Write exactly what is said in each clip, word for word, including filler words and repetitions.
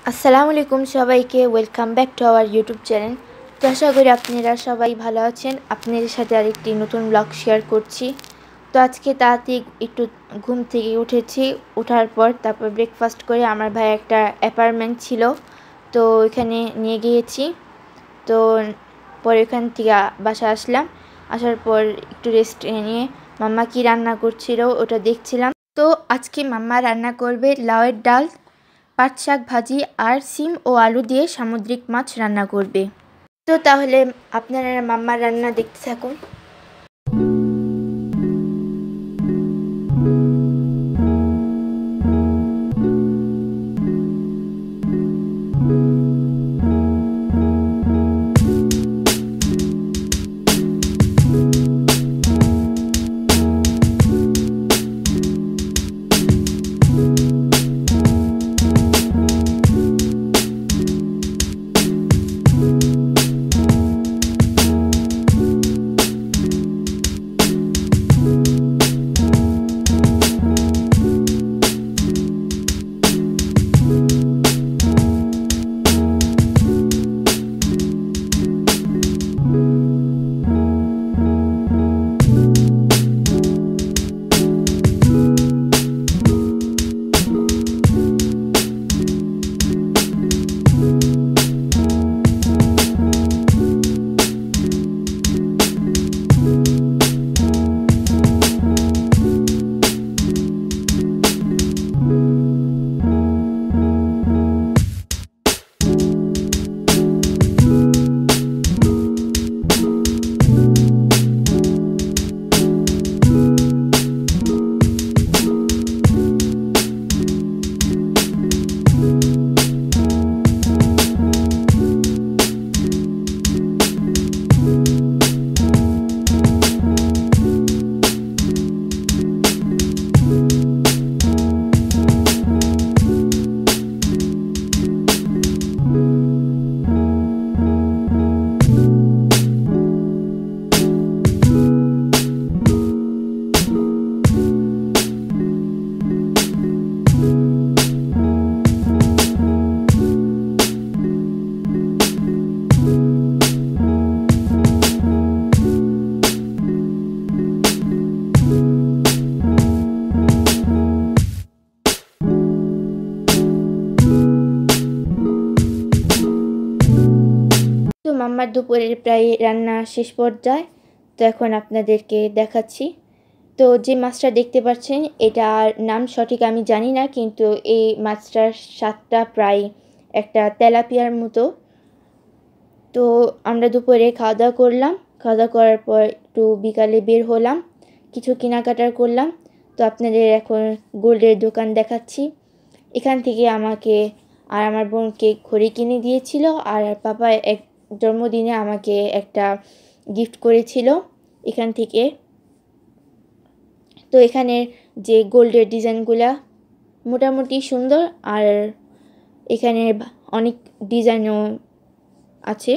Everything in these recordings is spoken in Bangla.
আসসালামু আলাইকুম সবাইকে welcome back to our YouTube channel. তো আশা করি আপনারা সবাই ভালো আছেন। আপনাদের সাথে আরেকটি নতুন ব্লগ শেয়ার করছি। তো আজকে তাড়াতাড়ি একটু ঘুম থেকে উঠেছি, ওঠার পর তারপর ব্রেকফাস্ট করে আমার ভাই একটা অ্যাপার্টমেন্ট ছিল, তো ওইখানে নিয়ে গিয়েছি। তো পরে ওখান থেকে বাসা আসলাম, আসার পর একটু রেস্ট নিয়ে মাম্মা কি রান্না করছিল ওটা দেখছিলাম। তো আজকে মাম্মা রান্না করবে লাউয়ের ডাল, পাট শাক ভাজি আর সিম ও আলু দিয়ে সামুদ্রিক মাছ রান্না করবে। তো তাহলে আপনারা মাম্মার রান্না দেখতে থাকুন। তো মাম্মার দুপুরের প্রায় রান্না শেষ পর্যায়ে। তো এখন আপনাদেরকে দেখাচ্ছি। তো যে মাছটা দেখতে পাচ্ছেন এটার নাম সঠিক আমি জানি না, কিন্তু এই মাছটার স্বাদটা প্রায় একটা তেলাপিয়ার মতো। তো আমরা দুপুরে খাওয়া দাওয়া করলাম, খাওয়া দাওয়া করার পর একটু বিকালে বের হলাম, কিছু কেনাকাটার করলাম। তো আপনাদের এখন গোল্ডের দোকান দেখাচ্ছি। এখান থেকে আমাকে আর আমার বোনকে ঘড়ি কিনে দিয়েছিল, আর পাপা এক জন্মদিনে আমাকে একটা গিফট করেছিল এখান থেকে। তো এখানের যে গোল্ডের ডিজাইনগুলা মোটামুটি সুন্দর, আর এখানে অনেক ডিজাইনও আছে।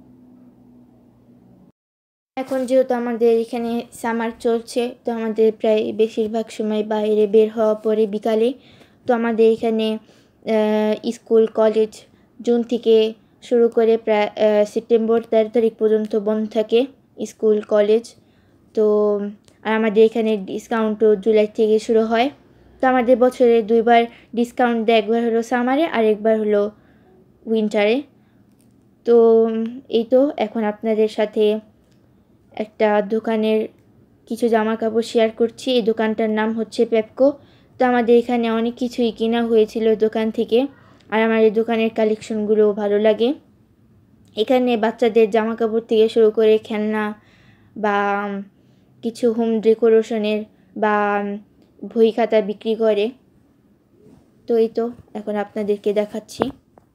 এখন যেহেতু আমাদের এখানে সামার চলছে, তো আমাদের প্রায় বেশিরভাগ সময় বাইরে বের হওয়া পরে বিকালে। তো আমাদের এখানে স্কুল কলেজ জুন থেকে শুরু করে প্রায় সেপ্টেম্বর তেরো তারিখ পর্যন্ত বন্ধ থাকে স্কুল কলেজ। তো আর আমাদের এখানে ডিসকাউন্টও জুলাই থেকে শুরু হয়। তো আমাদের বছরে দুইবার ডিসকাউন্ট দেয়, একবার হলো সামারে আর একবার হলো উইন্টারে। তো এই তো এখন আপনাদের সাথে একটা দোকানের কিছু জামা কাপড় শেয়ার করছি। এই দোকানটার নাম হচ্ছে পেপকো। তো আমাদের এখানে অনেক কিছুই কেনা হয়েছিল দোকান থেকে, আর আমার এই দোকানের কালেকশনগুলো ভালো লাগে। এখানে বাচ্চাদের জামা কাপড় থেকে শুরু করে খেলনা বা কিছু হোম ডেকোরেশনের বা বই খাতা বিক্রি করে। তো এই তো এখন আপনাদেরকে দেখাচ্ছি।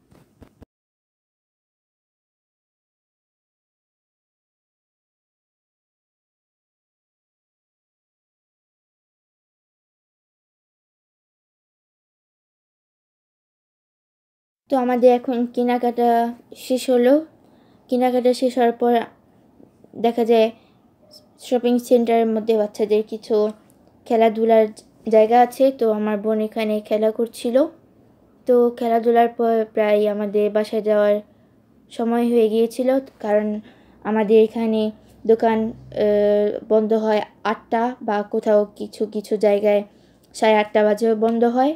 তো আমাদের এখন কেনাকাটা শেষ হলো। কেনাকাটা শেষ হওয়ার পর দেখা যায় শপিং সেন্টারের মধ্যে বাচ্চাদের কিছু খেলাধুলার জায়গা আছে। তো আমার বোন এখানে খেলা করছিল। তো তো খেলাধুলার পর প্রায় আমাদের বাসায় যাওয়ার সময় হয়ে গিয়েছিল, কারণ আমাদের এখানে দোকান বন্ধ হয় আটটা, বা কোথাও কিছু কিছু জায়গায় সাড়ে আটটা বাজেও বন্ধ হয়।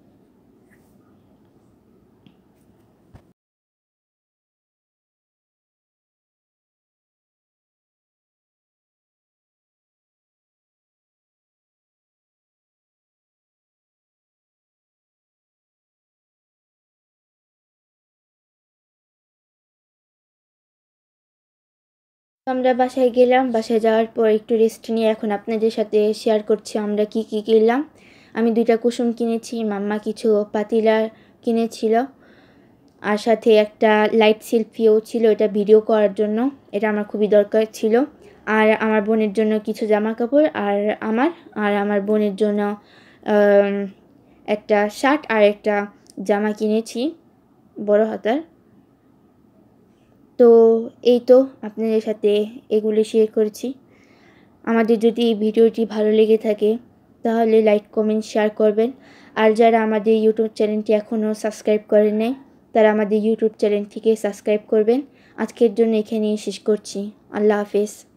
আমরা বাসায় গেলাম, বাসায় যাওয়ার পর একটু রেস্ট নিয়ে এখন আপনাদের সাথে শেয়ার করছি আমরা কি কি কিনলাম। আমি দুইটা কুসুম কিনেছি, মাম্মা কিছু পাতিলা কিনেছিল, আর সাথে একটা লাইট সেলফিও ছিল, এটা ভিডিও করার জন্য, এটা আমার খুবই দরকার ছিল। আর আমার বোনের জন্য কিছু জামা কাপড়, আর আমার আর আমার বোনের জন্য একটা শার্ট আর একটা জামা কিনেছি বড় হাতার। তো এই তো আপনাদের সাথে এগুলো শেয়ার করেছি। আমাদের যদি ভিডিওটি ভালো লেগে থাকে তাহলে লাইক কমেন্ট শেয়ার করবেন। আর যারা আমাদের ইউটিউব চ্যানেলটি এখনও সাবস্ক্রাইব করেন নাই তারা আমাদের ইউটিউব চ্যানেলটিকে সাবস্ক্রাইব করবেন। আজকের জন্য এখানেই শেষ করছি। আল্লাহ হাফেজ।